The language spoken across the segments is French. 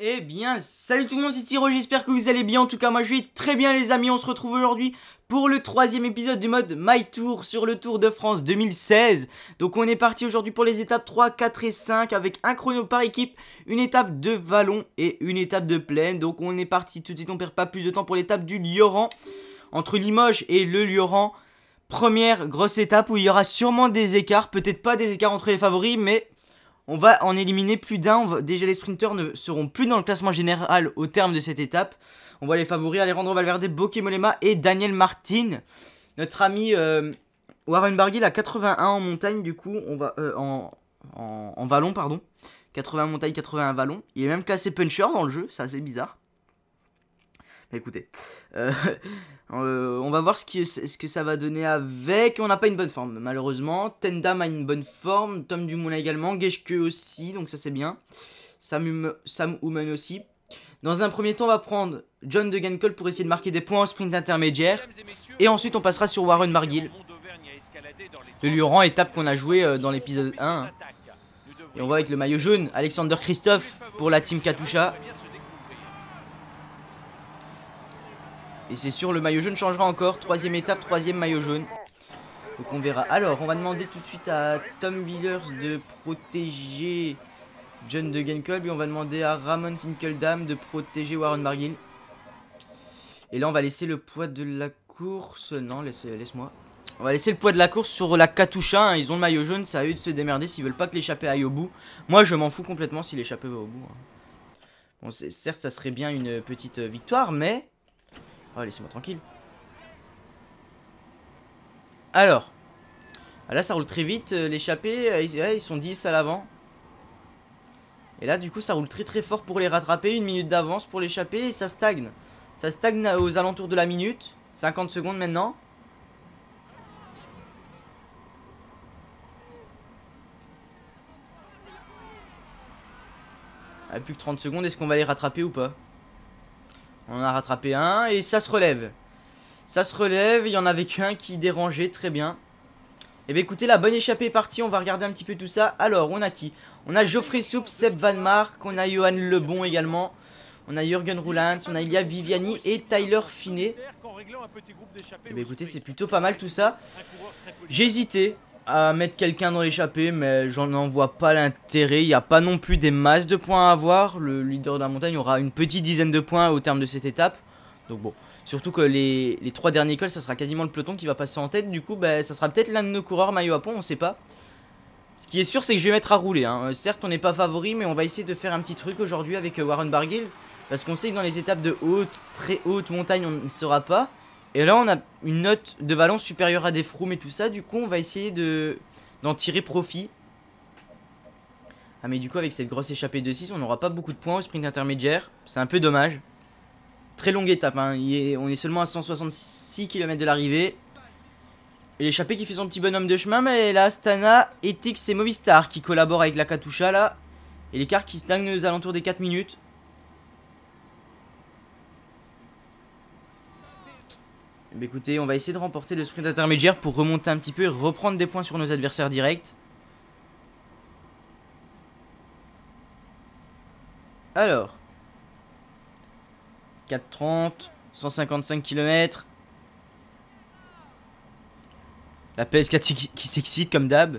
Eh bien, salut tout le monde, c'est Siro, j'espère que vous allez bien. En tout cas, moi je vais très bien les amis. On se retrouve aujourd'hui pour le 3e épisode du mode My Tour sur le Tour de France 2016. Donc on est parti aujourd'hui pour les étapes 3, 4 et 5 avec un chrono par équipe, une étape de vallon et une étape de plaine. Donc on est parti tout de suite, on perd pas plus de temps pour l'étape du Lioran. Entre Limoges et le Lioran, première grosse étape où il y aura sûrement des écarts. Peut-être pas des écarts entre les favoris, mais on va en éliminer plus d'un. Déjà les sprinteurs ne seront plus dans le classement général au terme de cette étape. On voit les favoris: Alejandro Valverde, Bauke Mollema et Daniel Martin. Notre ami Warren Barguil a 81 en montagne, du coup on va en vallon, pardon. 80 montagne, 81 vallon. Il est même classé puncher dans le jeu, c'est assez bizarre. Mais écoutez, on va voir ce que ça va donner avec. On n'a pas une bonne forme malheureusement. Tendam a une bonne forme, Tom Dumoulin également, Geschke aussi, donc ça c'est bien. Sam Oomen aussi. Dans un premier temps, on va prendre John Degenkolb pour essayer de marquer des points au sprint intermédiaire. Et ensuite on passera sur Warren Barguil. Le Lioran, étape qu'on a joué dans l'épisode 1. Et on voit avec le maillot jaune Alexander Christophe pour la team Katusha. Et c'est sûr, le maillot jaune changera encore. 3e étape, 3e maillot jaune. Donc on verra. Alors, on va demander tout de suite à Tom Willers de protéger John Degenkolb. Et on va demander à Ramon Sinkeldam de protéger Warren Barguil. Et là, on va laisser le poids de la course. Non, laisse-moi. On va laisser le poids de la course sur la Katusha. Hein. Ils ont le maillot jaune, c'est à eux de se démerder s'ils veulent pas que l'échappée aille au bout. Moi, je m'en fous complètement si l'échappée va au bout. Hein. Bon, certes, ça serait bien une petite victoire, mais... Oh, laissez-moi tranquille. Alors. Là, ça roule très vite. L'échappée, ils sont 10 à l'avant. Et là, du coup, ça roule très très fort pour les rattraper. 1 minute d'avance pour l'échappée et ça stagne. Ça stagne aux alentours de la minute. 50 secondes maintenant. Plus que 30 secondes. Est-ce qu'on va les rattraper ou pas? On en a rattrapé un et ça se relève. Ça se relève, il y en avait qu'un qui dérangeait, très bien. Et bien écoutez, la bonne échappée est partie, on va regarder un petit peu tout ça. Alors, on a qui? On a Geoffrey Soup, Seb Van Mark, on a Johan Lebon également. On a Jürgen Roelands, on a Ilya Viviani et Tyler Finet. Et bien écoutez, c'est plutôt pas mal tout ça. J'ai hésité à mettre quelqu'un dans l'échappée, mais j'en vois pas l'intérêt. Il n'y a pas non plus des masses de points à avoir. Le leader de la montagne aura une petite dizaine de points au terme de cette étape. Donc bon, surtout que les 3 derniers cols, ça sera quasiment le peloton qui va passer en tête. Du coup, bah, ça sera peut-être l'un de nos coureurs maillot à pont, on sait pas. Ce qui est sûr, c'est que je vais mettre à rouler. Hein. Certes, on n'est pas favori, mais on va essayer de faire un petit truc aujourd'hui avec Warren Barguil. Parce qu'on sait que dans les étapes de très haute montagne, on ne sera pas. Et là, on a une note de vallon supérieure à des Froome et tout ça. Du coup, on va essayer d'en tirer profit. Ah, mais du coup, avec cette grosse échappée de 6, on n'aura pas beaucoup de points au sprint intermédiaire. C'est un peu dommage. Très longue étape. Hein. On est seulement à 166 km de l'arrivée. Et l'échappée qui fait son petit bonhomme de chemin. Mais là, Astana, Etix et Movistar qui collaborent avec la Katusha là. Et l'écart qui stagne aux alentours des 4 minutes. Bah écoutez, on va essayer de remporter le sprint intermédiaire pour remonter un petit peu et reprendre des points sur nos adversaires directs. Alors, 4,30, 155 km. La PS4 qui s'excite comme d'hab.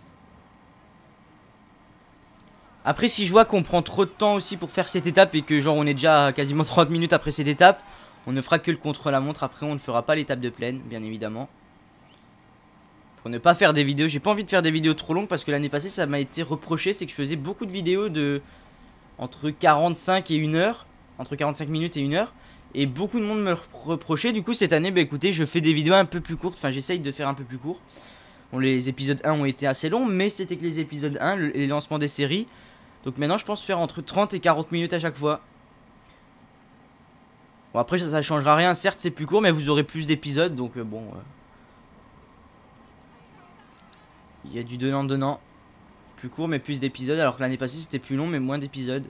Après, si je vois qu'on prend trop de temps aussi pour faire cette étape et que genre on est déjà à quasiment 30 minutes après cette étape, on ne fera que le contre-la-montre. Après, on ne fera pas l'étape de plaine, bien évidemment. Pour ne pas faire des vidéos. J'ai pas envie de faire des vidéos trop longues parce que l'année passée, ça m'a été reproché. C'est que je faisais beaucoup de vidéos de entre 45 et 1 heure. Entre 45 minutes et 1 heure. Et beaucoup de monde me le reprochait. Du coup, cette année, bah écoutez, je fais des vidéos un peu plus courtes. Enfin, j'essaye de faire un peu plus court. Bon, les épisodes 1 ont été assez longs, mais c'était que les épisodes 1, les lancements des séries. Donc maintenant, je pense faire entre 30 et 40 minutes à chaque fois. Bon, après ça changera rien, certes c'est plus court mais vous aurez plus d'épisodes donc bon. Il y a du donnant-donnant. Plus court mais plus d'épisodes alors que l'année passée c'était plus long mais moins d'épisodes.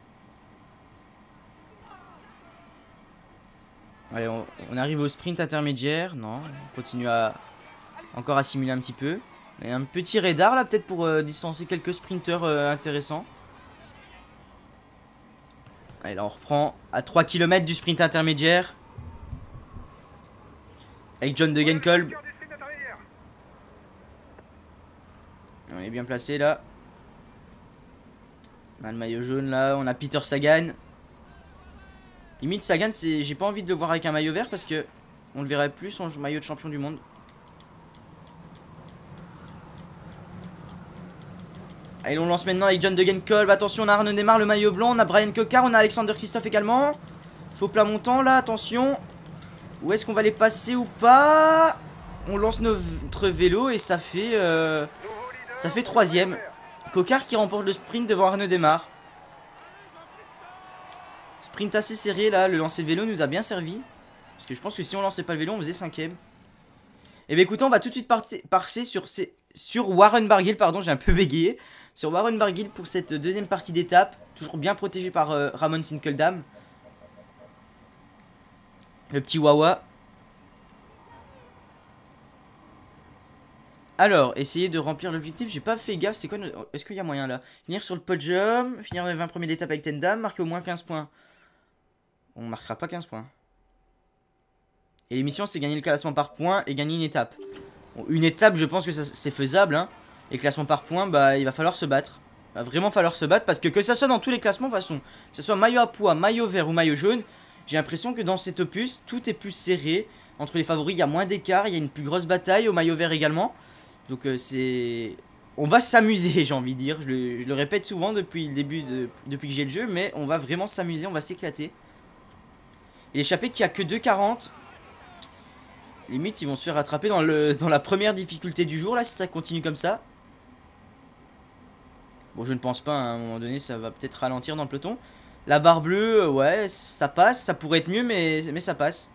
Allez, on arrive au sprint intermédiaire. Non, on continue encore à simuler un petit peu. Il y a un petit radar là peut-être pour distancer quelques sprinteurs intéressants. Allez, là on reprend à 3 km du sprint intermédiaire. Avec John Degenkolb. On est bien placé là. On a le maillot jaune là. On a Peter Sagan. Limite Sagan, j'ai pas envie de le voir avec un maillot vert parce que on le verrait plus en maillot de champion du monde. Allez, on lance maintenant avec John Degenkolb. Attention, on a Arnaud Démarre, le maillot blanc. On a Brian Cocard, on a Alexander Christophe également. Faux plat montant là, attention. Où est-ce qu'on va les passer ou pas? On lance notre vélo et ça fait 3ème. Cocard qui remporte le sprint devant Arnaud Démarre. Sprint assez serré là, le lancer de vélo nous a bien servi. Parce que je pense que si on lançait pas le vélo, on faisait 5ème. Et bien écoutez, on va tout de suite passer sur Warren Barguil, pardon, j'ai un peu bégayé. Sur Warren Barguil pour cette deuxième partie d'étape. Toujours bien protégé par Ramon Sinkeldam. Le petit Wawa. Alors, essayez de remplir l'objectif. J'ai pas fait gaffe, c'est quoi? Est-ce qu'il y a moyen là? Finir sur le podium, finir les 20 premiers d'étape avec Tendam, marquer au moins 15 points. On marquera pas 15 points. Et l'émission, c'est gagner le classement par points et gagner une étape. Bon, une étape, je pense que c'est faisable, hein. Et classement par points, bah il va falloir se battre. Il va vraiment falloir se battre parce que ça soit dans tous les classements, de toute façon, que ce soit maillot à poids, maillot vert ou maillot jaune, j'ai l'impression que dans cet opus, tout est plus serré. Entre les favoris, il y a moins d'écart, il y a une plus grosse bataille, au maillot vert également. Donc c'est... On va s'amuser, j'ai envie de dire. Je le répète souvent depuis le début, depuis que j'ai le jeu, mais on va vraiment s'amuser, on va s'éclater. Et l'échappée qui a que 2,40. Limite, ils vont se faire rattraper dans la première difficulté du jour, là, si ça continue comme ça. Bon, je ne pense pas, hein, à un moment donné, ça va peut-être ralentir dans le peloton. La barre bleue, ouais, ça passe. Ça pourrait être mieux, mais ça passe.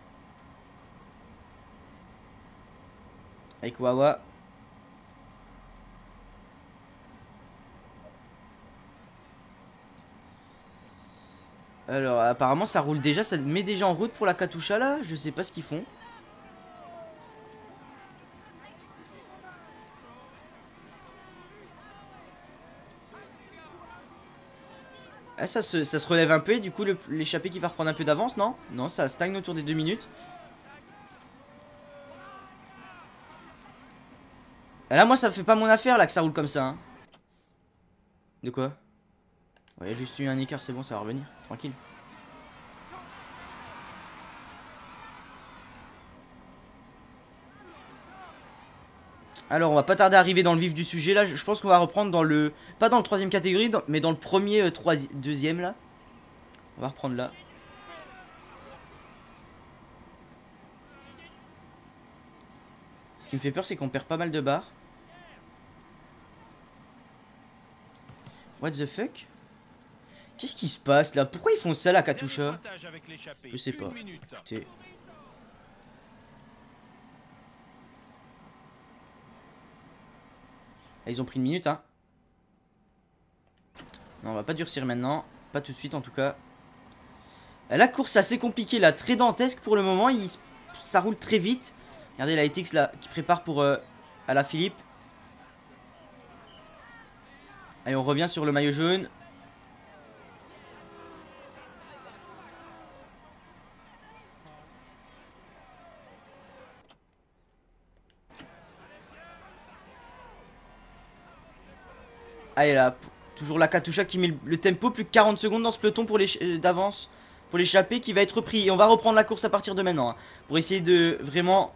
Avec Wawa. Alors, apparemment, ça roule déjà, ça met déjà en route pour la Katusha, là. Je sais pas ce qu'ils font. Ah, ça se relève un peu et du coup l'échappée qui va reprendre un peu d'avance, non? Non, ça stagne autour des 2 minutes. Ah, là, moi, ça fait pas mon affaire, là, que ça roule comme ça, hein. De quoi? Ouais, il y a juste eu un écart, c'est bon, ça va revenir, tranquille. Alors, on va pas tarder à arriver dans le vif du sujet, là. Je pense qu'on va reprendre dans le... Pas dans le 3ème catégorie, mais dans le premier, deuxième, là. On va reprendre là. Ce qui me fait peur, c'est qu'on perd pas mal de barres. What the fuck? Qu'est-ce qui se passe, là? Pourquoi ils font ça, la Katusha? Je sais pas. Écoutez... Ils ont pris une minute, hein. Non, on va pas durcir maintenant. Pas tout de suite, en tout cas. La course assez compliquée, là. Très dantesque pour le moment. Ça roule très vite. Regardez la ETX, là, qui prépare pour Alaphilippe. Allez, on revient sur le maillot jaune. Allez là, toujours la Katusha qui met le tempo, plus que 40 secondes dans ce peloton pour d'avance pour l'échapper qui va être repris. Et on va reprendre la course à partir de maintenant, hein, pour essayer de vraiment...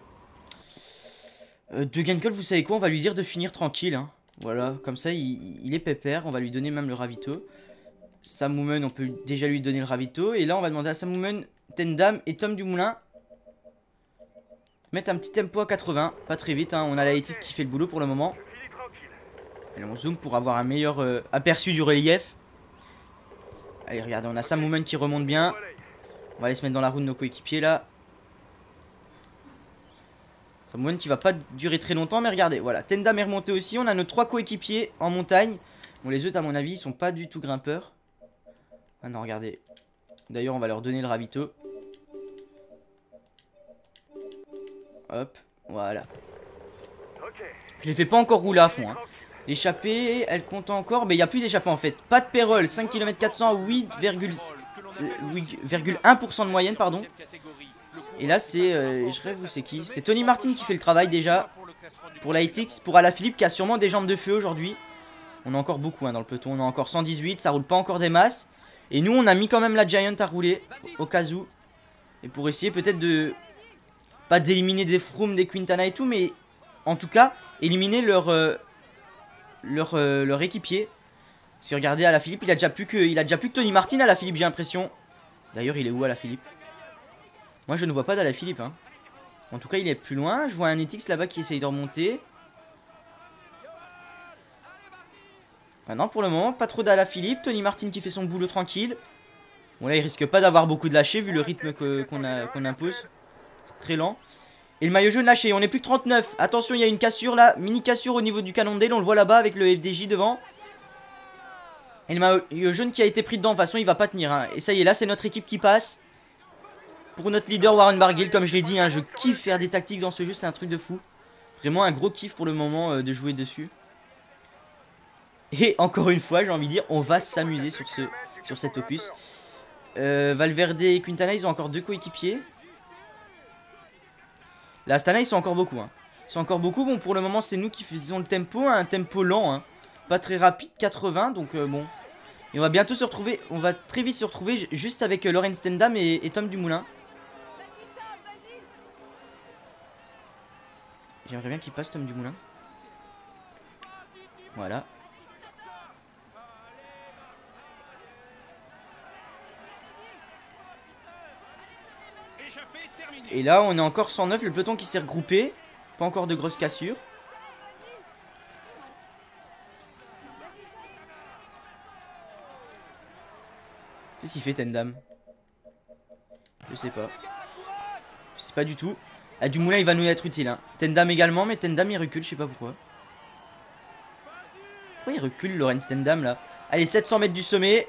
Degenkolb, vous savez quoi, on va lui dire de finir tranquille, hein. Voilà, comme ça il est pépère, on va lui donner même le ravito. Samoumen, on peut déjà lui donner le ravito. Et là on va demander à Samoumen, Tendam et Tom Dumoulin mettre un petit tempo à 80, pas très vite, hein. On a la éthique qui fait le boulot pour le moment. Allez, on zoome pour avoir un meilleur aperçu du relief. Allez, regardez, on a Samoumen qui remonte bien. On va aller se mettre dans la roue de nos coéquipiers là. Samoumen qui va pas durer très longtemps, mais regardez, voilà. Tendam est remonté aussi. On a nos 3 coéquipiers en montagne. Bon, les autres, à mon avis, ils sont pas du tout grimpeurs. Ah non, regardez. D'ailleurs, on va leur donner le ravito. Hop, voilà. Je les fais pas encore rouler à fond, hein. L'échappée, elle compte encore. Mais il n'y a plus d'échappée en fait. Pas de pérole, 5 km 400, 8,1% de moyenne, pardon. Et là, c'est... je rêve où c'est qui? C'est Tony Martin qui fait le travail déjà. Pour la ITX, pour Alaphilippe qui a sûrement des jambes de feu aujourd'hui. On a encore beaucoup hein, dans le peloton. On a encore 118, ça roule pas encore des masses. Et nous, on a mis quand même la Giant à rouler, au cas où. Et pour essayer peut-être de... Pas d'éliminer des Froome, des Quintana et tout, mais... En tout cas, éliminer leur équipier. Si regardez Alaphilippe, il a déjà plus que Tony Martin Alaphilippe, j'ai l'impression. D'ailleurs, il est où Alaphilippe? Moi, je ne vois pas d'Alaphilippe. Hein. En tout cas, il est plus loin. Je vois un Etix là-bas qui essaye de remonter. Ah non, pour le moment, pas trop d'Alaphilippe. Tony Martin qui fait son boulot tranquille. Bon, là, il risque pas d'avoir beaucoup de lâcher vu le rythme qu'on impose. C'est très lent. Et le maillot jaune lâché. On est plus que 39. Attention, il y a une cassure là. Mini cassure au niveau du canon d'aile. On le voit là-bas avec le FDJ devant. Et le maillot jaune qui a été pris dedans. De toute façon, il va pas tenir. Hein. Et ça y est, là, c'est notre équipe qui passe. Pour notre leader Warren Barguil, comme je l'ai dit, hein, je kiffe faire des tactiques dans ce jeu. C'est un truc de fou. Vraiment un gros kiff pour le moment de jouer dessus. Et encore une fois, j'ai envie de dire, on va s'amuser sur cet opus. Valverde et Quintana, ils ont encore 2 coéquipiers. La Astana, ils sont encore beaucoup. Hein. Ils sont encore beaucoup. Bon, pour le moment, c'est nous qui faisons le tempo. Hein, un tempo lent. Hein. Pas très rapide, 80. Donc, bon. Et on va bientôt se retrouver. On va très vite se retrouver juste avec Laurent Stendam et Tom Dumoulin. J'aimerais bien qu'il passe Tom Dumoulin. Voilà. Et là, on est encore 109. Le peloton qui s'est regroupé. Pas encore de grosses cassures. Qu'est-ce qu'il fait, Tendam? Je sais pas. Je sais pas du tout. Ah, Dumoulin, il va nous être utile. Hein. Tendam également, mais Tendam, il recule. Je sais pas pourquoi. Pourquoi il recule, Laurent Tendam, là? Allez, 700 mètres du sommet.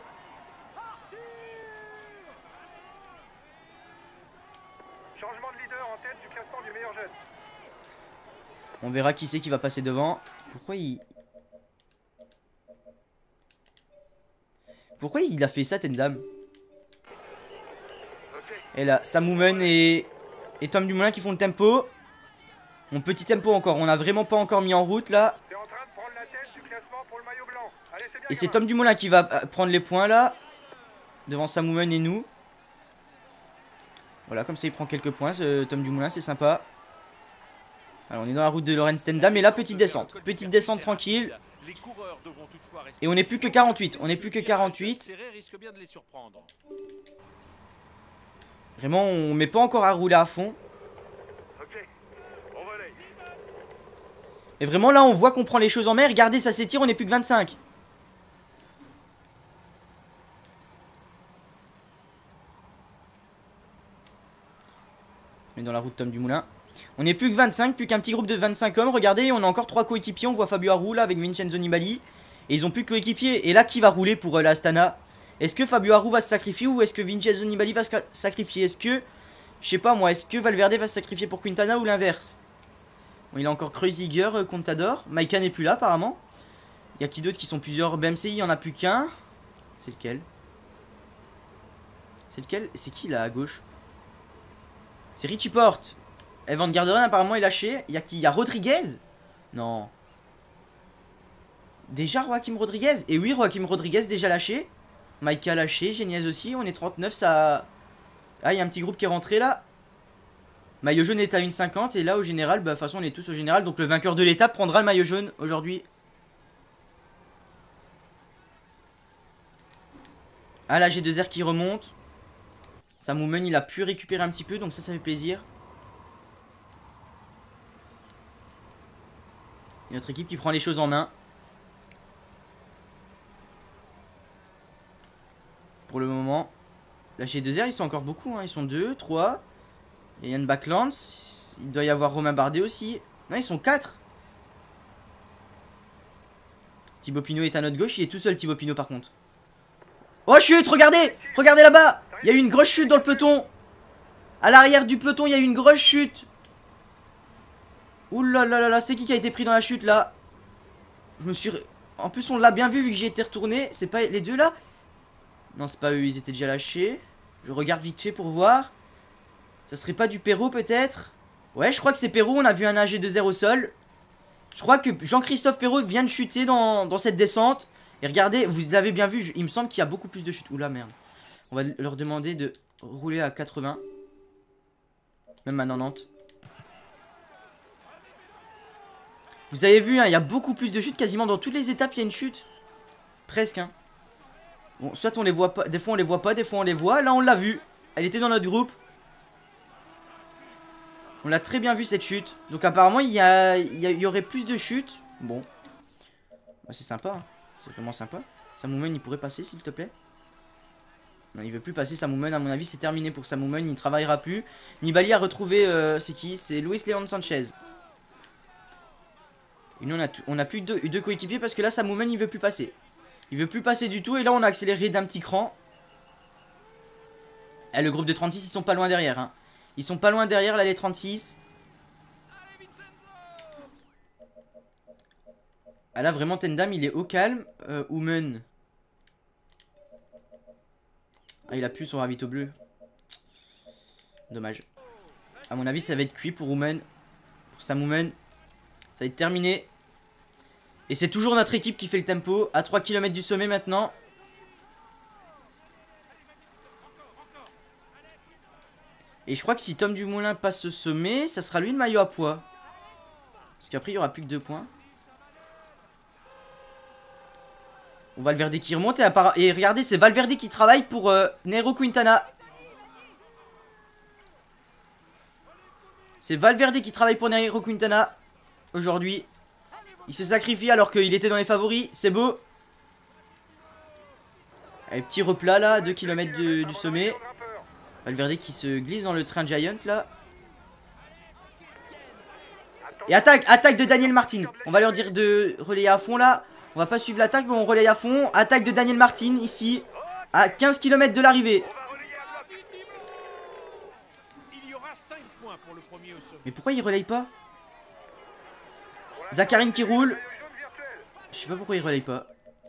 On verra qui c'est qui va passer devant. Pourquoi il a fait ça, Tendam? Et là, Samoumen et Tom Dumoulin qui font le tempo. Mon petit tempo encore. On n'a vraiment pas encore mis en route là. Et c'est Tom Dumoulin qui va prendre les points là. Devant Samoumen et nous. Voilà, comme ça il prend quelques points. Tom Dumoulin, c'est sympa. Alors on est dans la route de Laurent Stendam. Et là, petite descente. Petite descente tranquille. Et on n'est plus que 48. On n'est plus que 48. Vraiment, on met pas encore à rouler à fond. Et vraiment, là, on voit qu'on prend les choses en main. Regardez, ça s'étire, on n'est plus que 25. On est dans la route Tom Dumoulin. On n'est plus que 25, plus qu'un petit groupe de 25 hommes. Regardez, on a encore 3 coéquipiers. On voit Fabio Aru là avec Vincenzo Nibali. Et ils ont plus que coéquipiers. Et là, qui va rouler pour la Astana? Est-ce que Fabio Aru va se sacrifier ou est-ce que Vincenzo Nibali va se sacrifier? Est-ce que, je sais pas moi, est-ce que Valverde va se sacrifier pour Quintana ou l'inverse? Bon, il a encore Kreuziger, Contador. Maïka n'est plus là apparemment. Il y a qui d'autres qui sont plusieurs? BMCI, il n'y en a plus qu'un. C'est lequel? C'est lequel? C'est qui là à gauche? C'est Richie Porte. Evan Garderen apparemment est lâché. Il y a qui? Il y a Rodriguez? Non. Déjà Joaquim Rodriguez? Et oui, Joaquim Rodriguez déjà lâché. Maïka lâché, Geniez aussi. On est 39, ça... Ah, il y a un petit groupe qui est rentré là. Maillot jaune est à 1,50. Et là, au général, bah, de toute façon, on est tous au général. Donc le vainqueur de l'étape prendra le maillot jaune aujourd'hui. Ah, la G2R qui remonte. Samoumen, il a pu récupérer un petit peu. Donc ça fait plaisir. Et notre équipe qui prend les choses en main. Pour le moment. La G2R, ils sont encore beaucoup. Hein. Ils sont 2, 3. Il y a Yann Backlands. Il doit y avoir Romain Bardet aussi. Non, ils sont 4. Thibaut Pinot est à notre gauche. Il est tout seul, Thibaut Pinot, par contre. Oh, chute, regardez! Regardez là-bas! Il y a eu une grosse chute dans le peloton. À l'arrière du peloton, il y a eu une grosse chute. Ouh là là là là, c'est qui a été pris dans la chute, là? Je me suis... En plus, on l'a bien vu, vu que j'y étais retourné. C'est pas les deux, là? Non, c'est pas eux, ils étaient déjà lâchés. Je regarde vite fait pour voir. Ça serait pas du Perrault peut-être? Ouais, je crois que c'est Perrault, on a vu un AG2R au sol. Je crois que Jean-Christophe Perrault vient de chuter dans cette descente. Et regardez, vous l'avez bien vu, il me semble qu'il y a beaucoup plus de chutes. Oula, merde. On va leur demander de rouler à 80. Même à 90. Vous avez vu, hein, il y a beaucoup plus de chutes. Quasiment dans toutes les étapes, il y a une chute. Presque, hein. Bon, soit on les voit pas. Des fois, on les voit pas. Des fois, on les voit. Là, on l'a vu. Elle était dans notre groupe. On l'a très bien vu, cette chute. Donc, apparemment, il y aurait plus de chutes. Bon. Bah, c'est sympa. Hein. C'est vraiment sympa. Samoumen, il pourrait passer, s'il te plaît. Non, il veut plus passer. Samoumen, à mon avis, c'est terminé pour Samoumen. Il ne travaillera plus. Nibali a retrouvé. C'est qui? C'est Luis Leon Sanchez. Et nous, on a plus deux coéquipiers parce que là, Samoumen, il veut plus passer. Il veut plus passer du tout. Et là, on a accéléré d'un petit cran. Et le groupe de 36, ils sont pas loin derrière. Hein. Ils sont pas loin derrière, là, les 36. Ah là, vraiment, Tendam, il est au calme. Oumen. Ah, il a plus son ravito bleu. Dommage. À mon avis, ça va être cuit pour Oumen. Pour Samoumen. Ça va être terminé. Et c'est toujours notre équipe qui fait le tempo. À 3 km du sommet maintenant. Et je crois que si Tom Dumoulin passe ce sommet, ça sera lui le maillot à poids. Parce qu'après, il n'y aura plus que 2 points. On Valverde qui remonte. Et regardez, c'est Valverde qui travaille pour Nairo Quintana. C'est Valverde qui travaille pour Nairo Quintana. Aujourd'hui. Il se sacrifie alors qu'il était dans les favoris. C'est beau. Allez, petit replat là, 2 km du sommet. Valverde qui se glisse dans le train Giant là. Et attaque de Daniel Martin. On va leur dire de relayer à fond là. On va pas suivre l'attaque mais on relaye à fond. Attaque de Daniel Martin ici. À 15 km de l'arrivée. Mais pourquoi il relaye pas? Zakharine qui roule. Je sais pas pourquoi il relaye pas.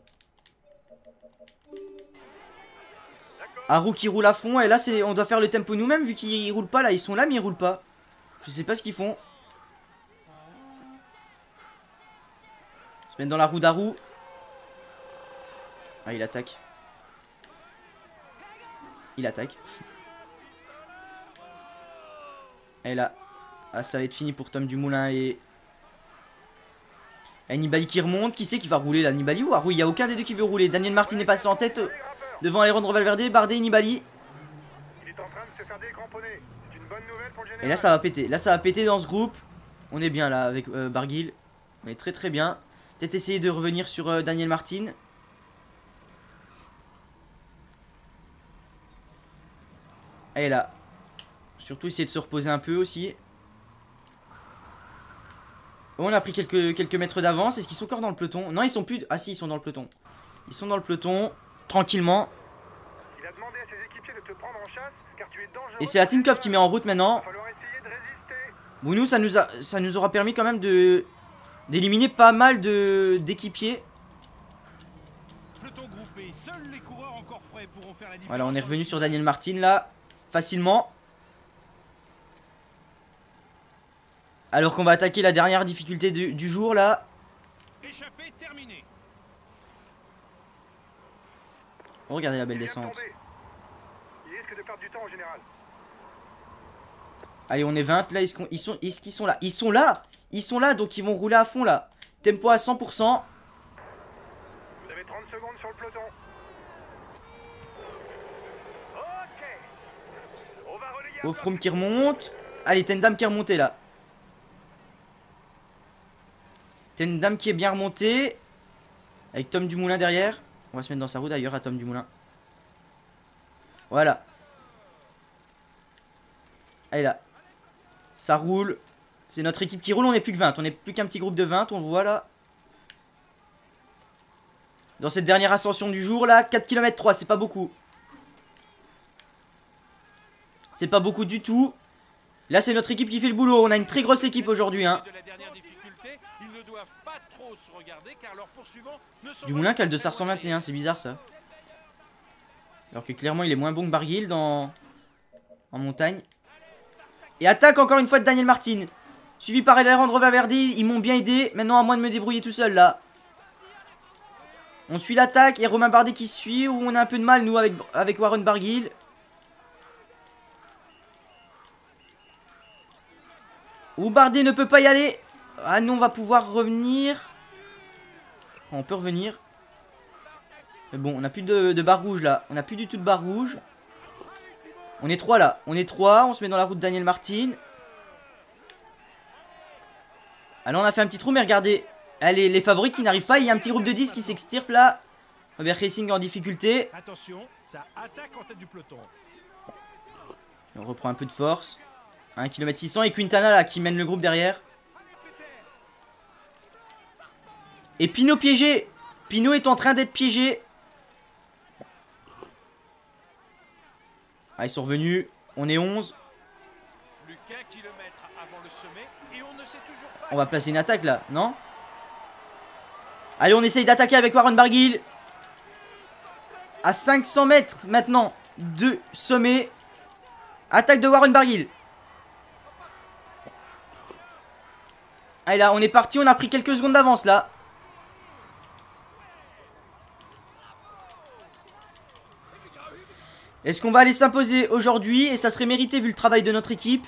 Haru qui roule à fond. Et là on doit faire le tempo nous-mêmes vu qu'ils roulent pas là. Ils sont là mais ils roulent pas. Je sais pas ce qu'ils font. Se mettre dans la roue d'Haru. Ah, il attaque. Il attaque. Et là. Ah, ça va être fini pour Tom Dumoulin et Nibali qui remonte. Qui c'est qui va rouler là? Nibali ou Haru? Il n'y a aucun des deux qui veut rouler. Daniel Martin est passé en tête devant Alejandro Valverde. Bardet et Nibali. Et là ça va péter. Là ça va péter dans ce groupe. On est bien là avec Barguil. On est très très bien. Peut-être essayer de revenir sur Daniel Martin. Et là. Surtout essayer de se reposer un peu aussi. On a pris quelques mètres d'avance. Est-ce qu'ils sont encore dans le peloton? Non, ils sont plus... Ah si, ils sont dans le peloton. Ils sont dans le peloton. Tranquillement. Il a demandé à ses équipiers de te prendre en chasse, car tu es dangereux. Et c'est Atinkov qui met en route maintenant. Bon, nous, ça nous aura permis quand même d'éliminer pas mal d'équipiers. Voilà, on est revenu sur Daniel Martin là. Facilement. Alors qu'on va attaquer la dernière difficulté du jour là. Oh, regardez la belle descente. Allez, on est 20 là. Est-ce qu'ils sont là? Ils sont là. Ils sont là, donc ils vont rouler à fond là. Tempo à 100%. Vous avez 30 secondes sur le peloton. Ofrom qui remonte. Allez, Tendam qui est remonté là. Tendam qui est bien remonté. Avec Tom Dumoulin derrière. On va se mettre dans sa roue d'ailleurs à Tom Dumoulin. Voilà. Allez là. Ça roule. C'est notre équipe qui roule. On n'est plus que 20. On n'est plus qu'un petit groupe de 20. On le voit là. Dans cette dernière ascension du jour là. 4 km 3. C'est pas beaucoup. C'est pas beaucoup du tout. Là c'est notre équipe qui fait le boulot. On a une très grosse équipe aujourd'hui hein. Dumoulin qui a le 221, c'est bizarre ça. Alors que clairement il est moins bon que Barguil en montagne. Et attaque encore une fois de Daniel Martin. Suivi par Alejandro Valverde, ils m'ont bien aidé. Maintenant à moi de me débrouiller tout seul là. On suit l'attaque et Romain Bardet qui suit. Où on a un peu de mal nous avec Warren Barguil. Où Bardet ne peut pas y aller. Ah nous on va pouvoir revenir. On peut revenir. Mais bon on n'a plus de barre rouge là. On n'a plus du tout de barre rouge. On est 3 là. On est 3. On se met dans la route de Daniel Martin. Alors on a fait un petit trou mais regardez. Allez les favoris qui n'arrivent pas. Il y a un petit groupe de 10 qui s'extirpe là. Robert Racing en difficulté. Attention, ça attaque en tête du peloton. On reprend un peu de force. 1 km 600 et Quintana là qui mène le groupe derrière. Et Pinot piégé. Pinot est en train d'être piégé. Ah ils sont revenus. On est 11. Plus qu'un kilomètre avant le sommet et on ne sait toujours pas. On va placer une attaque là, non? Allez on essaye d'attaquer avec Warren Barguil. À 500 mètres maintenant de sommet. Attaque de Warren Barguil. Allez là on est parti. On a pris quelques secondes d'avance là. Est-ce qu'on va aller s'imposer aujourd'hui? Et ça serait mérité vu le travail de notre équipe.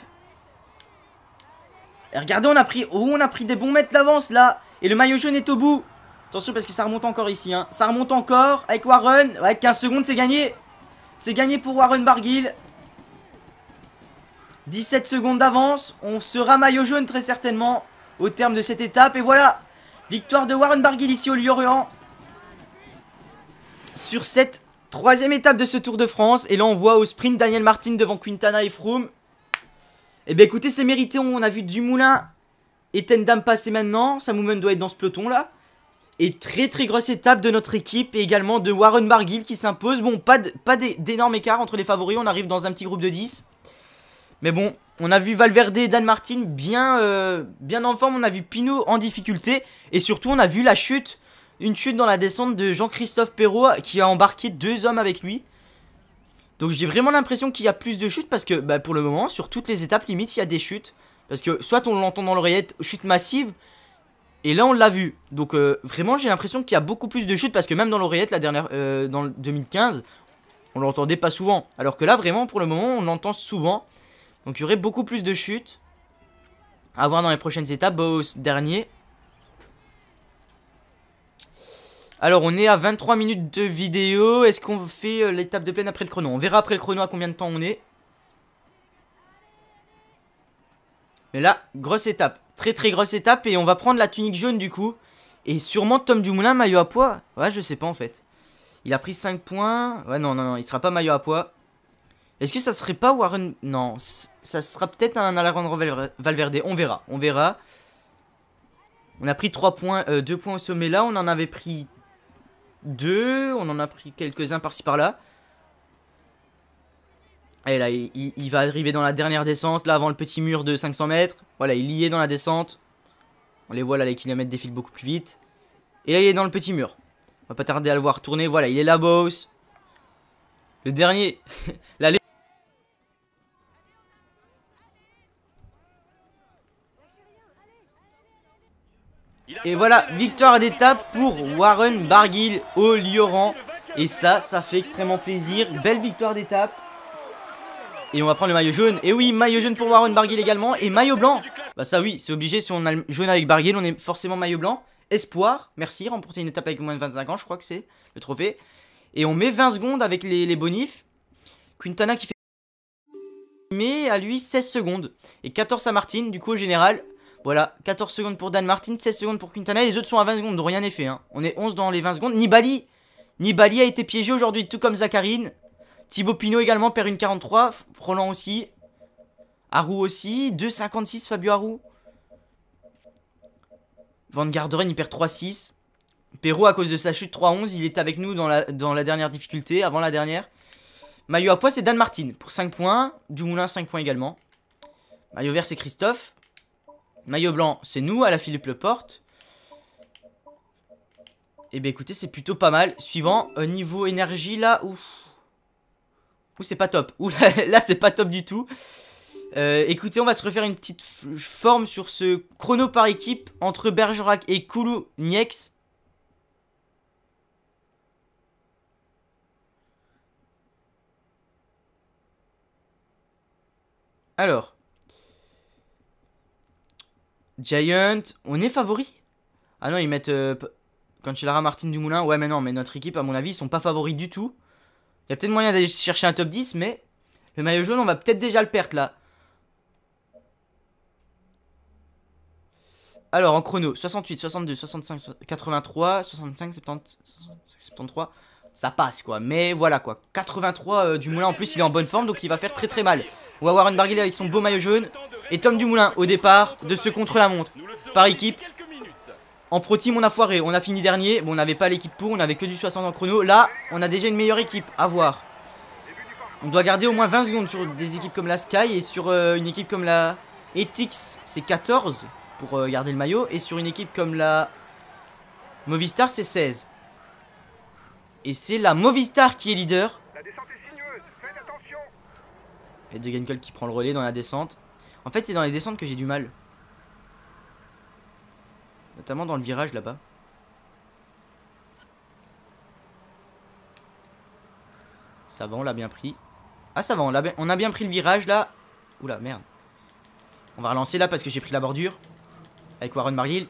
Et regardez on a pris des bons mètres d'avance là. Et le maillot jaune est au bout. Attention parce que ça remonte encore ici hein. Ça remonte encore avec Warren. Ouais 15 secondes c'est gagné. C'est gagné pour Warren Barguil. 17 secondes d'avance. On sera maillot jaune très certainement au terme de cette étape. Et voilà. Victoire de Warren Barguil ici au Lorient. Sur cette 3e étape de ce Tour de France. Et là on voit au sprint Daniel Martin devant Quintana et Froome. Et bien écoutez c'est mérité. On a vu Dumoulin et Tendam passer maintenant. Samumen doit être dans ce peloton là. Et très grosse étape de notre équipe. Et également de Warren Barguil qui s'impose. Bon pas d'énorme écart entre les favoris. On arrive dans un petit groupe de 10. Mais bon on a vu Valverde et Dan Martin bien en forme. On a vu Pinot en difficulté. Et surtout on a vu la chute. Une chute dans la descente de Jean-Christophe Perrault qui a embarqué 2 hommes avec lui. Donc j'ai vraiment l'impression qu'il y a plus de chutes parce que bah, pour le moment sur toutes les étapes limite il y a des chutes. Parce que soit on l'entend dans l'oreillette, chute massive. Et là on l'a vu. Donc vraiment j'ai l'impression qu'il y a beaucoup plus de chutes. Parce que même dans l'oreillette la dernière dans le 2015 on l'entendait pas souvent. Alors que là vraiment pour le moment on l'entend souvent. Donc il y aurait beaucoup plus de chutes. À voir dans les prochaines étapes. Au dernier. Alors on est à 23 minutes de vidéo. Est-ce qu'on fait l'étape de plaine après le chrono? On verra après le chrono à combien de temps on est. Mais là, grosse étape. Très grosse étape. Et on va prendre la tunique jaune du coup. Et sûrement Tom Dumoulin maillot à pois. Ouais je sais pas en fait. Il a pris 5 points. Ouais non il sera pas maillot à pois. Est-ce que ça serait pas Warren? Non ça sera peut-être un Alejandro Valverde. On verra. On a pris 3 points, 2 points au sommet là. On en avait pris 2. On en a pris quelques-uns par-ci par-là. Et là, il va arriver dans la dernière descente, là, avant le petit mur de 500 mètres. Voilà, il y est dans la descente. On les voit là, les kilomètres défilent beaucoup plus vite. Et là, il est dans le petit mur. On va pas tarder à le voir tourner. Voilà, il est là, boss. Le dernier. Là, et voilà, victoire d'étape pour Warren Barguil au Lioran. Et ça fait extrêmement plaisir. Belle victoire d'étape. Et on va prendre le maillot jaune. Et oui, maillot jaune pour Warren Barguil également. Et maillot blanc. Bah ça oui, c'est obligé. Si on a le jaune avec Barguil, on est forcément maillot blanc. Espoir, merci. Remporter une étape avec moins de 25 ans, je crois que c'est le trophée. Et on met 20 secondes avec les bonifs. Quintana qui fait... Mais à lui 16 secondes. Et 14 à Martin, du coup au général. Voilà, 14 secondes pour Dan Martin, 16 secondes pour Quintana. Et les autres sont à 20 secondes, donc rien n'est fait. Hein. On est 11 dans les 20 secondes. Nibali a été piégé aujourd'hui, tout comme Zacharine. Thibaut Pinot également perd une 43. Roland aussi. Arou aussi. 2,56 Fabio Arou. Van Garderen il perd 3,6. Perrault à cause de sa chute 3,11. Il est avec nous dans la dernière difficulté. Avant la dernière. Maillot à pois c'est Dan Martin pour 5 points. Dumoulin 5 points également. Maillot vert c'est Christophe. Maillot blanc c'est nous à la Philippe Leporte. Et bien écoutez c'est plutôt pas mal. Suivant niveau énergie là. Ouf. Ouh, c'est pas top. Ouh, là c'est pas top du tout. Écoutez, on va se refaire une petite forme sur ce chrono par équipe entre Bergerac et Koulounieks. Alors. Giant, on est favori? Ah non, ils mettent Cancellara, Martin Dumoulin. Ouais, mais non, mais notre équipe, à mon avis, ils sont pas favoris du tout. Il y a peut-être moyen d'aller chercher un top 10, mais le maillot jaune, on va peut-être déjà le perdre là. Alors, en chrono, 68, 62, 65, 83, 65, 70, 73. Ça passe quoi, mais voilà quoi. 83 Dumoulin, en plus, il est en bonne forme, donc il va faire très très mal. On va voir Warren Barguil avec son beau maillot jaune. Et Tom Dumoulin au départ de ce contre-la-montre par équipe. En pro team on a foiré, on a fini dernier. Bon, on n'avait pas l'équipe pour, on avait que du 60 en chrono. Là on a déjà une meilleure équipe, à voir. On doit garder au moins 20 secondes sur des équipes comme la Sky. Et sur une équipe comme la Etix c'est 14 pour garder le maillot. Et sur une équipe comme la Movistar c'est 16. Et c'est la Movistar qui est leader. Et De Genkel qui prend le relais dans la descente. En fait c'est dans les descentes que j'ai du mal. Notamment dans le virage là-bas. Ça va, on l'a bien pris. Ah ça va, on a bien pris le virage là. Oula merde. On va relancer là parce que j'ai pris la bordure. Avec Warren Barguil.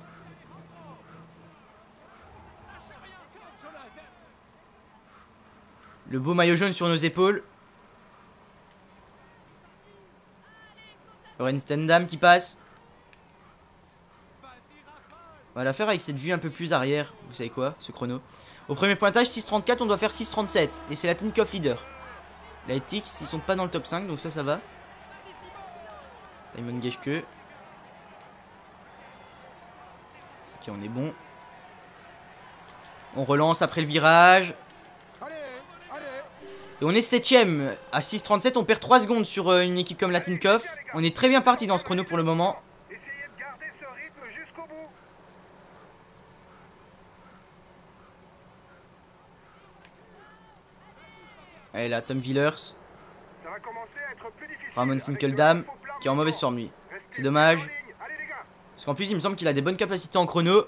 Le beau maillot jaune sur nos épaules. Loren Stendam qui passe. On va la faire avec cette vue un peu plus arrière. Vous savez quoi, ce chrono. Au premier pointage 6.34, on doit faire 6.37. Et c'est la Tinkoff leader. La ETX, ils sont pas dans le top 5, donc ça va. Simon Geschke. Ok, on est bon. On relance après le virage. Et on est 7ème à 6.37. On perd 3 secondes sur une équipe comme la Tinkoff. On est très bien parti dans ce chrono pour le moment. Allez là, Tom Villers. Ramon Sinkeldam qui est en mauvaise forme lui. C'est dommage. Parce qu'en plus il me semble qu'il a des bonnes capacités en chrono.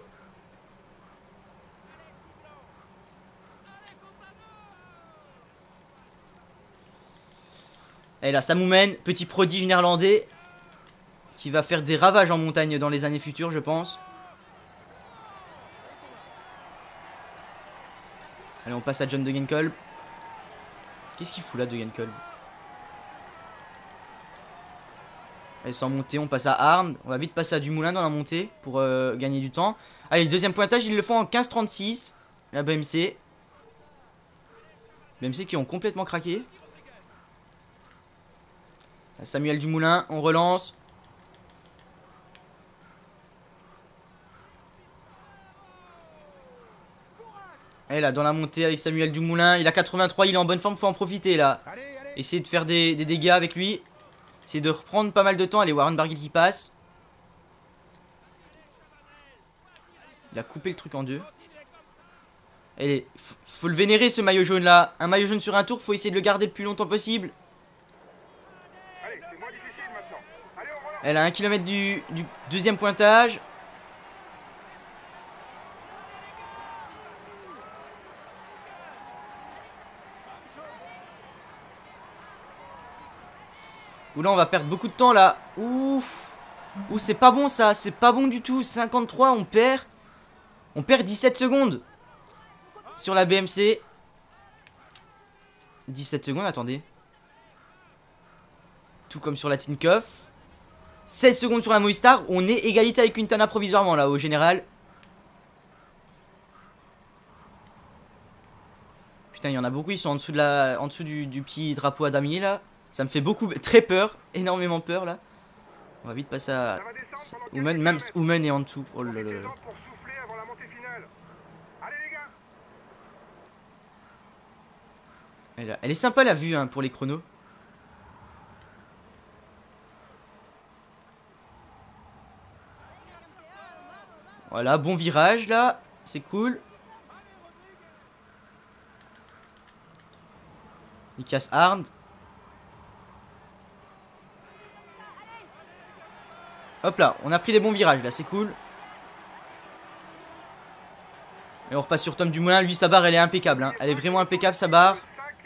Et là Samoumen, petit prodige néerlandais. Qui va faire des ravages en montagne dans les années futures je pense. Allez on passe à John De Genkel. Qu'est-ce qu'il fout là De Genkel? Allez sans montée on passe à Arndt. On va vite passer à Dumoulin dans la montée pour gagner du temps. Allez le deuxième pointage ils le font en 15.36. La BMC. BMC qui ont complètement craqué. Samuel Dumoulin, on relance. Et là dans la montée avec Samuel Dumoulin. Il a 83, il est en bonne forme, faut en profiter là. Essayer de faire des dégâts avec lui. Essayer de reprendre pas mal de temps. Allez Warren Barguil qui passe. Il a coupé le truc en deux. Allez, faut le vénérer ce maillot jaune là. Un maillot jaune sur un tour, faut essayer de le garder le plus longtemps possible. Elle a 1 km du deuxième pointage. Ouh là on va perdre beaucoup de temps là. Ouf. Ouh c'est pas bon ça. C'est pas bon du tout. 53 on perd. On perd 17 secondes. Sur la BMC. 17 secondes attendez. Tout comme sur la Tinkoff. 16 secondes sur la Movistar. On est égalité avec Quintana provisoirement là au général. Putain il y en a beaucoup. Ils sont en dessous, du petit drapeau à damier là. Ça me fait beaucoup, très peur, énormément peur là. On va vite passer à Oumen, même Oumen est en dessous. Oh là là là. Elle est sympa la vue hein, pour les chronos. Voilà, bon virage là, c'est cool. casse hard. Hop là, on a pris des bons virages là, c'est cool. Et on repasse sur Tom Dumoulin. Lui, sa barre, elle est impeccable. Hein. Elle est vraiment impeccable, sa barre.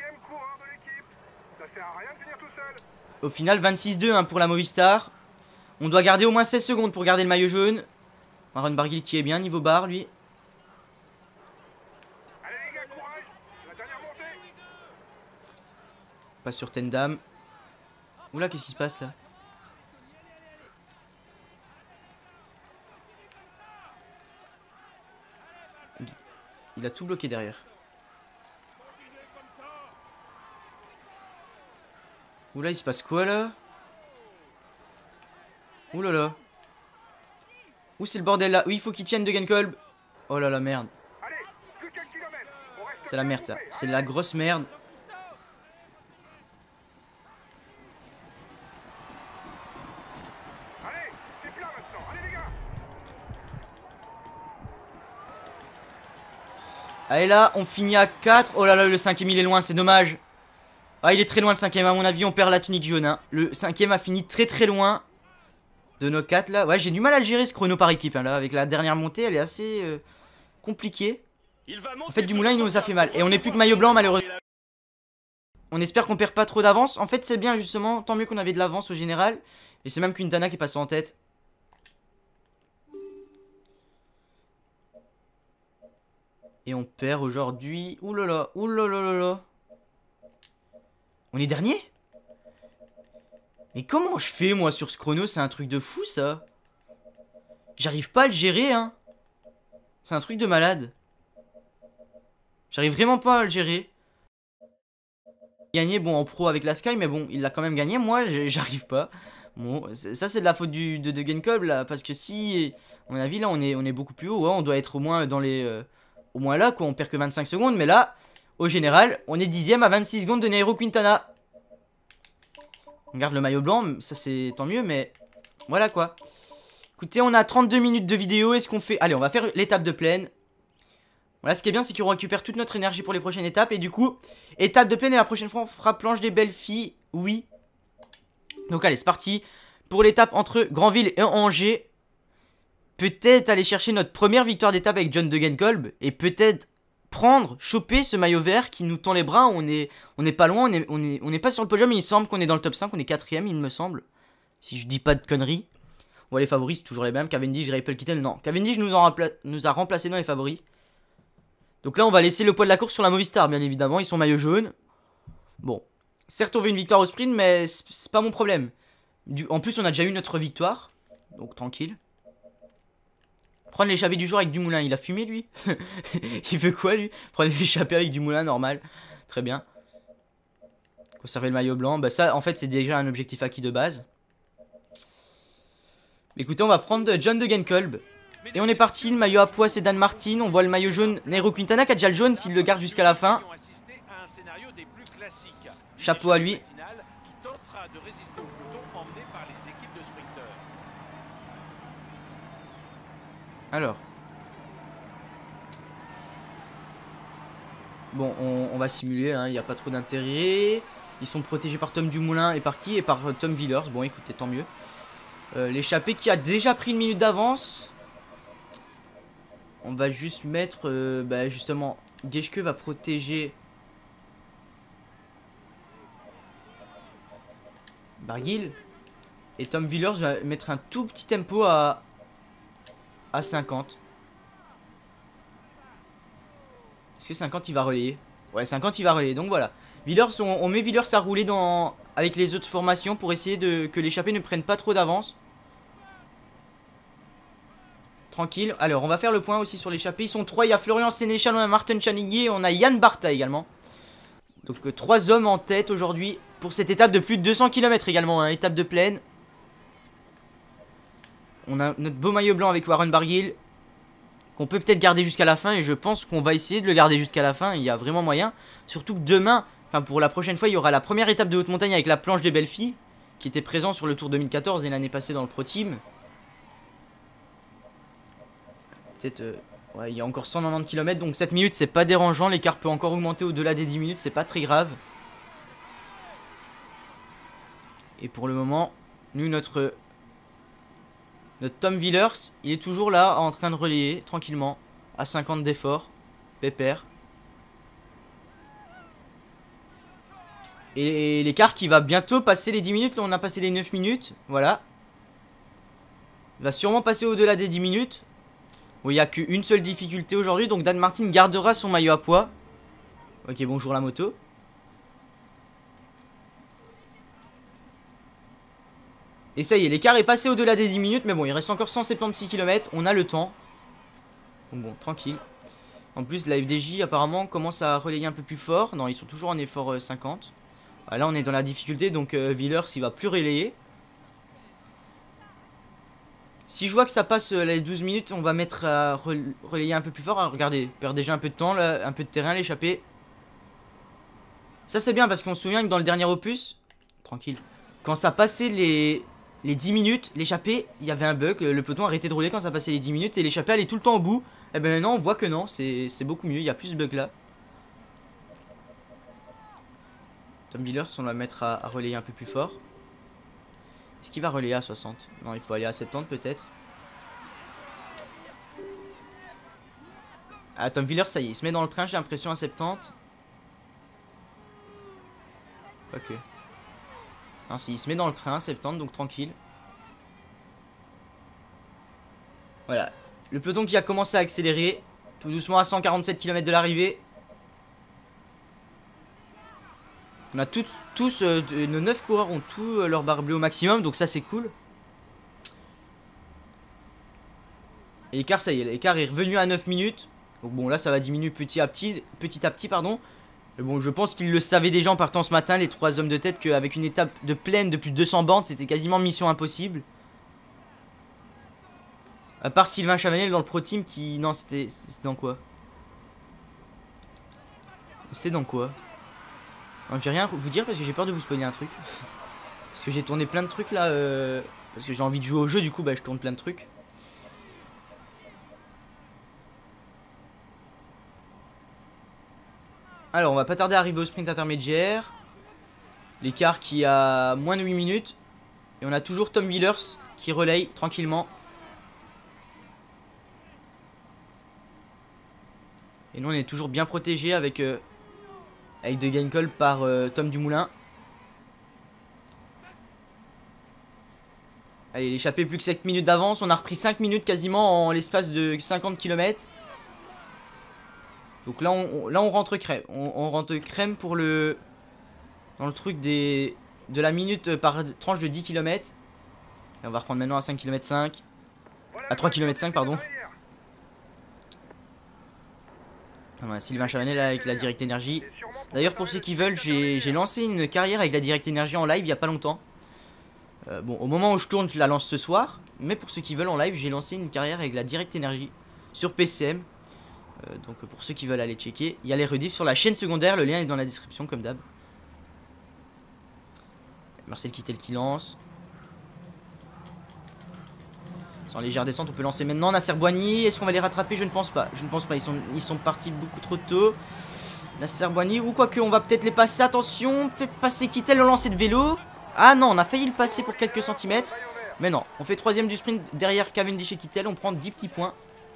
Au final, 26-2 hein, pour la Movistar. On doit garder au moins 16 secondes pour garder le maillot jaune. Warren Barguil qui est bien niveau barre, lui. Pas sur Tendam. Oula, qu'est-ce qui se passe là? Il a tout bloqué derrière. Oula, il se passe quoi là? Oula là. Où c'est le bordel là? Oui, il faut qu'il tienne de Genkolb. Oh là la merde. C'est la merde ça. C'est la grosse merde. Allez là, on finit à 4. Oh là là, le cinquième il est loin, c'est dommage. Ah, il est très loin le cinquième, à mon avis on perd la tunique jaune hein. Le cinquième a fini très très loin de nos 4 là. Ouais, j'ai du mal à le gérer ce chrono par équipe hein, là. Avec la dernière montée, elle est assez compliquée. En fait, Dumoulin il nous a fait mal. Et on n'est plus que maillot blanc malheureusement. On espère qu'on perd pas trop d'avance. En fait c'est bien justement, tant mieux qu'on avait de l'avance au général. Et c'est même Quintana qui est passé en tête. Et on perd aujourd'hui. Oulala, oulala. On est dernier? Mais comment je fais moi sur ce chrono? C'est un truc de fou ça. J'arrive pas à le gérer hein. C'est un truc de malade. J'arrive vraiment pas à le gérer. Gagné bon en pro avec la Sky, mais bon il l'a quand même gagné. Moi j'arrive pas. Bon ça c'est de la faute de Genkolb là. Parce que si à mon avis là on est beaucoup plus haut ouais, on doit être au moins dans les au moins là quoi. On perd que 25 secondes. Mais là au général on est 10ème à 26 secondes de Nairo Quintana. On garde le maillot blanc, ça c'est tant mieux, mais voilà quoi. Écoutez, on a 32 minutes de vidéo, est-ce qu'on fait... Allez, on va faire l'étape de plaine. Voilà, ce qui est bien, c'est qu'on récupère toute notre énergie pour les prochaines étapes. Et du coup, étape de plaine et la prochaine fois, on fera planche des belles filles, oui. Donc allez, c'est parti. Pour l'étape entre Granville et Angers. Peut-être aller chercher notre première victoire d'étape avec John de Genkolb. Et peut-être... choper ce maillot vert qui nous tend les bras. On est pas loin, on est pas sur le podium, mais il semble qu'on est dans le top 5, on est 4ème il me semble. Si je dis pas de conneries. Ouais, les favoris c'est toujours les mêmes, Cavendish, Greipel, Kittel, non. Cavendish nous a remplacé dans les favoris. Donc là on va laisser le poids de la course sur la Movistar bien évidemment, ils sont maillot jaune. Bon, certes on veut une victoire au sprint mais c'est pas mon problème. En plus on a déjà eu notre victoire, donc tranquille. Prendre l'échappée du jour avec Dumoulin, il a fumé lui. Il veut quoi lui? Prendre l'échappée avec Dumoulin, normal. Très bien. Conserver le maillot blanc, bah ça en fait c'est déjà un objectif acquis de base. Écoutez, on va prendre John de Genkolb. Et on est parti, le maillot à pois c'est Dan Martin. On voit le maillot jaune, Nairo Quintana qui a déjà le jaune s'il le garde jusqu'à la fin. Chapeau à lui. Alors. Bon, on va simuler, hein, il n'y a pas trop d'intérêt. Ils sont protégés par Tom Dumoulin et par qui? Et par Tom Villers. Bon, écoutez, tant mieux. L'échappée qui a déjà pris une minute d'avance. On va juste mettre, bah, justement, Geschke va protéger Barguil. Et Tom Villers va mettre un tout petit tempo à 50. Est-ce que 50 il va relayer? Ouais, 50 il va relayer, donc voilà. Villers, on met Villers à rouler avec les autres formations pour essayer que l'échappée ne prenne pas trop d'avance. Tranquille. Alors, on va faire le point aussi sur l'échappée. Ils sont 3. Il y a Florian Sénéchal, on a Martin Chanigui, on a Yann Barta également. Donc, 3 hommes en tête aujourd'hui pour cette étape de plus de 200 km également. Hein, étape de plaine. On a notre beau maillot blanc avec Warren Barguil. Qu'on peut peut-être garder jusqu'à la fin. Et je pense qu'on va essayer de le garder jusqu'à la fin. Il y a vraiment moyen. Surtout que demain, enfin pour la prochaine fois, il y aura la première étape de haute montagne avec la planche des belles filles. Qui était présent sur le Tour 2014 et l'année passée dans le Pro Team. Peut-être, ouais, il y a encore 190 km, donc 7 minutes, c'est pas dérangeant. L'écart peut encore augmenter au-delà des 10 minutes, c'est pas très grave. Et pour le moment, nous, notre Tom Villers, il est toujours là en train de relayer tranquillement à 50 d'effort. Pépère. Et l'écart qui va bientôt passer les 10 minutes. Là, on a passé les 9 minutes. Voilà. Il va sûrement passer au-delà des 10 minutes. Bon, il n'y a qu'une seule difficulté aujourd'hui. Donc Dan Martin gardera son maillot à poids. Ok, bonjour la moto. Et ça y est, l'écart est passé au-delà des 10 minutes. Mais bon, il reste encore 176 km. On a le temps. Donc bon, tranquille. En plus, la FDJ apparemment commence à relayer un peu plus fort. Non, ils sont toujours en effort 50. Ah, là, on est dans la difficulté. Donc Villers, il va plus relayer. Si je vois que ça passe les 12 minutes, on va mettre à relayer un peu plus fort. Alors, regardez, perd déjà un peu de temps, là, un peu de terrain, l'échappée. Ça, c'est bien parce qu'on se souvient que dans le dernier opus, tranquille, quand ça passait les 10 minutes, l'échappée, il y avait un bug. Le peloton arrêtait de rouler quand ça passait les 10 minutes et l'échappée allait tout le temps au bout. Et ben maintenant, on voit que non, c'est beaucoup mieux. Il y a plus ce bug là. Tom Villers, on va mettre à relayer un peu plus fort. Est-ce qu'il va relayer à 60? Non, il faut aller à 70 peut-être. Ah, Tom Villers, ça y est, il se met dans le train, j'ai l'impression, à 70. Ok. Non, si, il se met dans le train à 70, donc tranquille. Voilà. Le peloton qui a commencé à accélérer. Tout doucement à 147 km de l'arrivée. On a tous nos 9 coureurs ont tout leur barre bleue au maximum, donc ça c'est cool. Et l'écart, ça y est, l'écart est revenu à 9 minutes. Donc bon, là ça va diminuer petit à petit, pardon. Mais bon, je pense qu'ils le savaient déjà en partant ce matin, les 3 hommes de tête, qu'avec une étape de plaine de plus de 200 bornes, c'était quasiment mission impossible. À part Sylvain Chavanel dans le Pro Team qui... Non, c'était dans quoi? C'est dans quoi? Non, je vais rien vous dire parce que j'ai peur de vous spoiler un truc. Parce que j'ai tourné plein de trucs là. Parce que j'ai envie de jouer au jeu, du coup, bah je tourne plein de trucs. Alors, on va pas tarder à arriver au sprint intermédiaire. L'écart qui a moins de 8 minutes. Et on a toujours Tom Villers qui relaye tranquillement. Et nous, on est toujours bien protégé avec de gain call par Tom Dumoulin. Allez, l'échappée plus que 7 minutes d'avance. On a repris 5 minutes quasiment en l'espace de 50 km. Donc là, on rentre crème. On rentre crème pour le... Dans le truc de la minute par tranche de 10 km. Et on va reprendre maintenant à 5 km 5. À 3 km 5, pardon. On a Sylvain Chavanel avec la Direct Energy. D'ailleurs, pour ceux qui veulent, j'ai lancé une carrière avec la Direct Energy en live il n'y a pas longtemps. Bon, au moment où je tourne, je la lance ce soir. Mais pour ceux qui veulent en live, j'ai lancé une carrière avec la Direct Energy sur PCM. Donc pour ceux qui veulent aller checker, il y a les rediffs sur la chaîne secondaire. Le lien est dans la description comme d'hab. Marcel Kittel qui lance. Sans légère descente, on peut lancer maintenant. Nasser Boigny, est-ce qu'on va les rattraper? Je ne pense pas. Je ne pense pas, ils sont partis beaucoup trop tôt. Nasser Boigny, ou quoique, on va peut-être les passer. Attention, peut-être passer Kittel au lancer de vélo. Ah non, on a failli le passer pour quelques centimètres. Mais non, on fait 3ème du sprint derrière Cavendish et Kittel. On prend 10 petits points.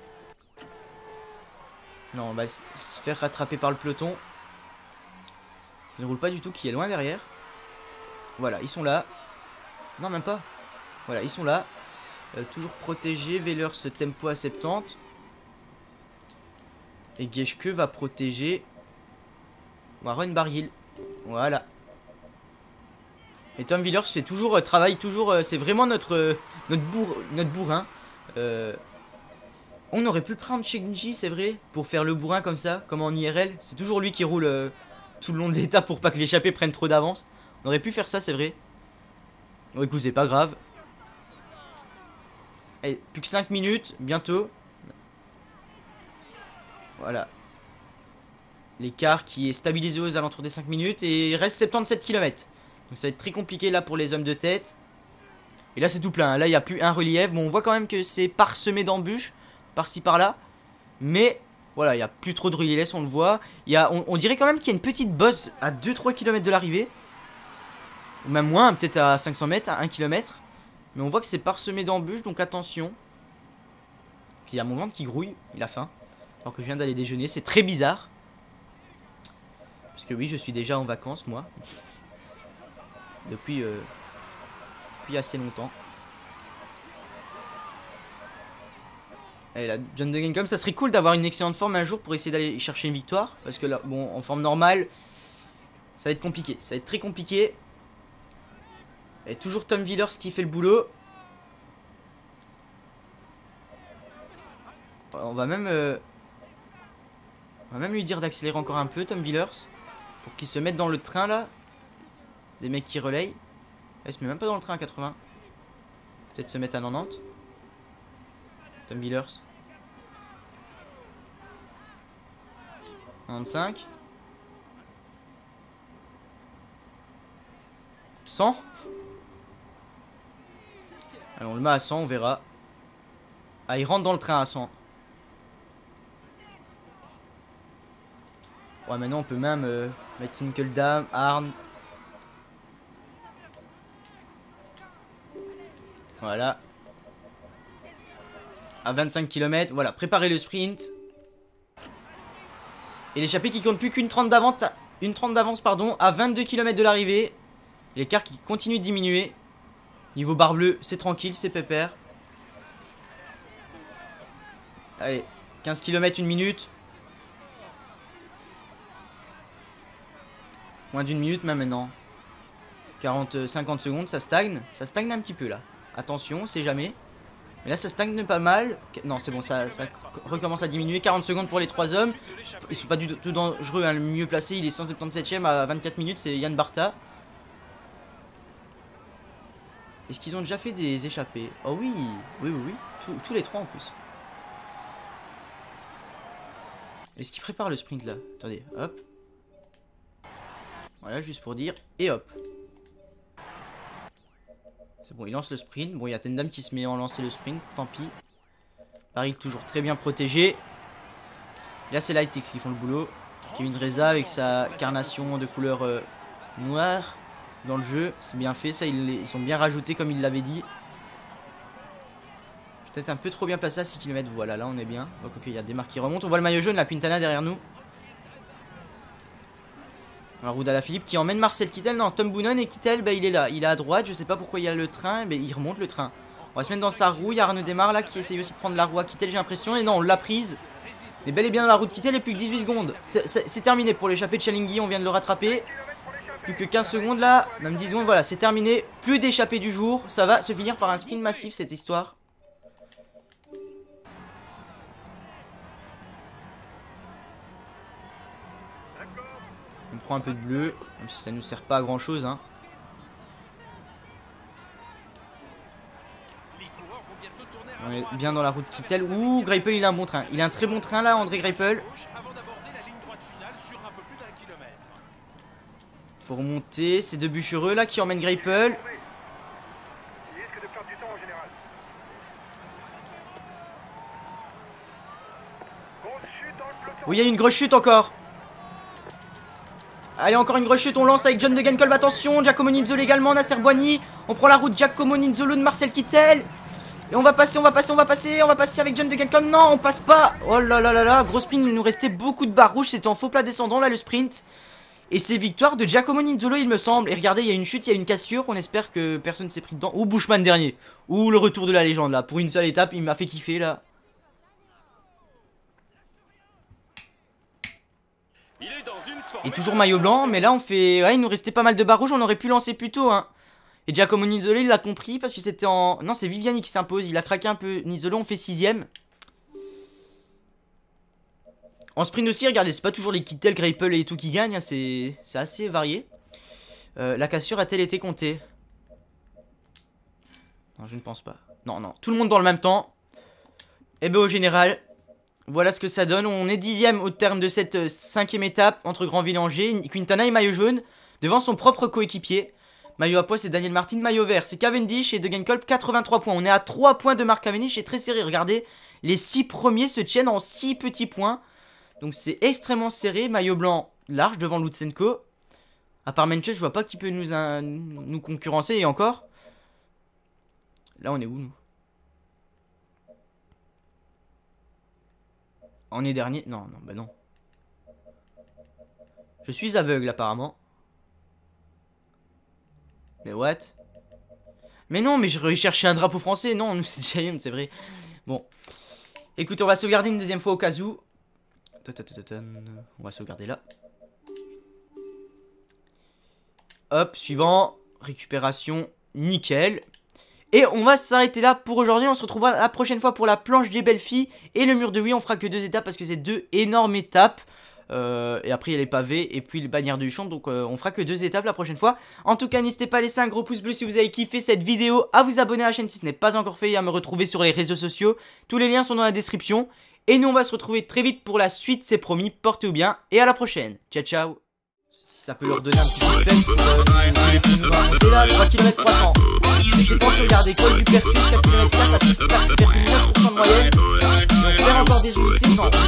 Non, on va se faire rattraper par le peloton. Qui ne roule pas du tout, qui est loin derrière. Voilà, ils sont là. Non, même pas. Voilà, ils sont là. Toujours protégé. Veller ce tempo à 70. Et Geschke va protéger Warren Barguil. Voilà. Et Tom Villers fait toujours, travaille toujours. C'est vraiment notre bourrin. On aurait pu le prendre Shinji, c'est vrai, pour faire le bourrin comme ça, comme en IRL. C'est toujours lui qui roule tout le long de l'étape pour pas que l'échappée prenne trop d'avance. On aurait pu faire ça, c'est vrai. Bon, écoute, c'est pas grave. Allez, plus que 5 minutes, bientôt. Voilà. L'écart qui est stabilisé aux alentours des 5 minutes. Et il reste 77 km. Donc ça va être très compliqué là pour les hommes de tête. Et là c'est tout plein, là il n'y a plus un relief. Bon, on voit quand même que c'est parsemé d'embûches. Par-ci par-là. Mais voilà, il n'y a plus trop de relief, on le voit. On dirait quand même qu'il y a une petite bosse à 2-3 km de l'arrivée. Ou même moins, peut-être à 500 mètres, à 1 km. Mais on voit que c'est parsemé d'embûches, donc attention. Puis il y a mon ventre qui grouille, il a faim. Alors que je viens d'aller déjeuner, c'est très bizarre. Parce que oui, je suis déjà en vacances, moi. Depuis assez longtemps. Allez là, John Degenkolb, ça serait cool d'avoir une excellente forme un jour pour essayer d'aller chercher une victoire. Parce que là, bon, en forme normale, ça va être compliqué. Ça va être très compliqué. Et toujours Tom Villers qui fait le boulot. On va même lui dire d'accélérer encore un peu, Tom Villers. Pour qu'il se mette dans le train là. Des mecs qui relayent. Il se met même pas dans le train à 80. Peut-être se mettre à 90. Tom Villers. 95. 100. Allez, on le met à 100, on verra. Ah, il rentre dans le train à 100. Ouais, maintenant on peut même mettre Sinkeldam, Arndt. Voilà. À 25 km, voilà, préparez le sprint. Et l'échappée qui compte plus qu'une 30 d'avance, pardon, à 22 km de l'arrivée. L'écart qui continue de diminuer. Niveau barre bleue, c'est tranquille, c'est pépère. Allez, 15 km, 1 minute. Moins d'une minute même maintenant. 50 secondes, ça stagne. Ça stagne un petit peu là. Attention, on sait jamais. Mais là ça stagne pas mal. Non c'est bon, ça recommence à diminuer. 40 secondes pour les 3 hommes. Ils sont pas du tout dangereux, hein. Le mieux placé il est 177ème à 24 minutes, c'est Yann Barta. Est-ce qu'ils ont déjà fait des échappées? Oh oui, oui. Tous les 3 en plus. Est-ce qu'ils préparent le sprint là? Attendez, hop. Voilà, juste pour dire. Et hop. C'est bon, il lance le sprint. Bon, il y a Tendam qui se met en lancer le sprint. Tant pis. Paris toujours très bien protégé. Là, c'est Lightix qui font le boulot. Kevin Reza avec sa carnation de couleur noire dans le jeu. C'est bien fait. Ça, ils sont bien rajoutés comme il l'avait dit. Peut-être un peu trop bien placé à 6 km. Voilà, là, on est bien. Donc, ok, il y a des marques qui remontent. On voit le maillot jaune, la Quintana derrière nous. Roud Alaphilippe qui emmène Marcel Kittel. Non, Tom Boonen et Kittel, bah, il est là. Il est à droite. Je sais pas pourquoi il y a le train. Mais il remonte le train. On va se mettre dans sa roue. Il y a Arnaud Desmar là qui essaye aussi de prendre la roue à Kittel, j'ai l'impression. Et non, on l'a prise. Il est bel et bien dans la roue de Kittel. Et plus que 18 secondes. C'est terminé pour l'échappée de Chalingui. On vient de le rattraper. Plus que 15 secondes là. Même 10 secondes. Voilà, c'est terminé. Plus d'échappée du jour. Ça va se finir par un sprint massif cette histoire. On prend un peu de bleu, même si ça nous sert pas à grand chose, hein. On est bien dans la route Kittel. Ouh, Greipel il a un bon train. Il a un très bon train là, André Greipel. Faut remonter, c'est deux bûchereux là qui emmènent Greipel. Oui, il y a une grosse chute encore. Allez, encore une grosse chute, on lance avec John Degenkolb, attention, Giacomo Nizzolo également, Nasser Boigny. On prend la route Giacomo Nizzolo de Marcel Kittel. Et on va passer avec John Degenkolb. Non, on passe pas. Oh là là là là, gros sprint, il nous restait beaucoup de barres rouges, c'était en faux plat descendant là le sprint. Et c'est victoire de Giacomo Nizzolo il me semble. Et regardez, il y a une chute, il y a une cassure, on espère que personne ne s'est pris dedans. Ou Bushman dernier. Ou le retour de la légende là, pour une seule étape, il m'a fait kiffer là. Et toujours maillot blanc, mais là on fait... Ouais, il nous restait pas mal de barres rouges, on aurait pu lancer plus tôt, hein. Et Giacomo Nizzolo, il l'a compris parce que c'était en... Non, c'est Viviani qui s'impose, il a craqué un peu. Nizzolo, on fait 6ème. En sprint aussi, regardez, c'est pas toujours les Kittel, Greipel et tout qui gagnent, hein, c'est assez varié. La cassure a-t-elle été comptée? Non, je ne pense pas. Non, non, tout le monde dans le même temps. Et ben au général... Voilà ce que ça donne, on est 10ème au terme de cette 5ème étape entre Granville et Angers. Quintana et maillot jaune devant son propre coéquipier. Maillot à pois c'est Daniel Martin, maillot vert c'est Cavendish et Degenkolb 83 points. On est à 3 points de Mark Cavendish et très serré, regardez. Les 6 premiers se tiennent en 6 petits points. Donc c'est extrêmement serré, maillot blanc large devant Lutsenko. À part Manchester, je vois pas qui peut nous concurrencer. Et encore. Là, on est où, nous? On est dernier? Non, non, bah non. Je suis aveugle, apparemment. Mais what? Mais non, mais je recherchais un drapeau français. Non, nous, c'est Giant, c'est vrai. Bon. Écoute, on va sauvegarder une deuxième fois au cas où. On va sauvegarder là. Hop, suivant. Récupération. Nickel. Et on va s'arrêter là pour aujourd'hui. On se retrouvera la prochaine fois pour la planche des belles filles et le mur de oui. On fera que 2 étapes parce que c'est 2 énormes étapes. Et après il y a les pavés et puis les bannières de Huchon. Donc on fera que 2 étapes la prochaine fois. En tout cas, n'hésitez pas à laisser un gros pouce bleu si vous avez kiffé cette vidéo, à vous abonner à la chaîne si ce n'est pas encore fait et à me retrouver sur les réseaux sociaux. Tous les liens sont dans la description. Et nous on va se retrouver très vite pour la suite, c'est promis. Portez-vous bien et à la prochaine. Ciao ciao. Ça peut leur donner un petit peu de peine pour là, 3 km 300. Je pense regarder col du Pertus, 4 km 4 à 4,9% de moyenne. On perd encore des unités, non.